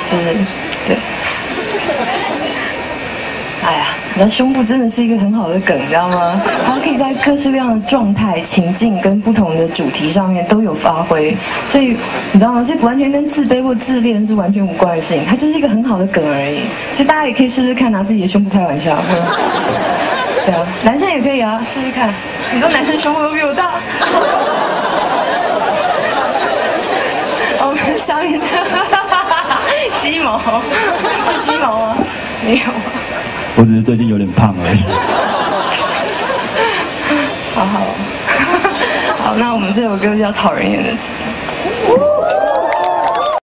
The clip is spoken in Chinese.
就是对。哎呀，你知道胸部真的是一个很好的梗，你知道吗？它可以在各式各样的状态、情境跟不同的主题上面都有发挥，所以你知道吗？这完全跟自卑或自恋是完全无关的事情，它就是一个很好的梗而已。其实大家也可以试试看，拿自己的胸部开玩笑。对啊，男生也可以啊，试试看。很多男生胸部都比我大。我们下面的鸡毛是鸡毛吗？没有。 我只是最近有点胖而已。 好，那我们这首歌叫《讨人厌的字》。